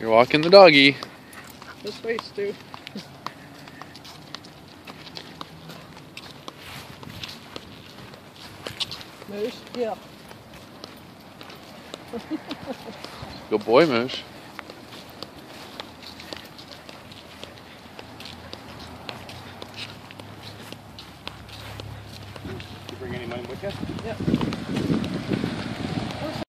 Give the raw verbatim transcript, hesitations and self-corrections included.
You're walking the doggy. This way, Stu. Moose? Yeah. Good boy, Moose. Did you bring any money with you? Yep.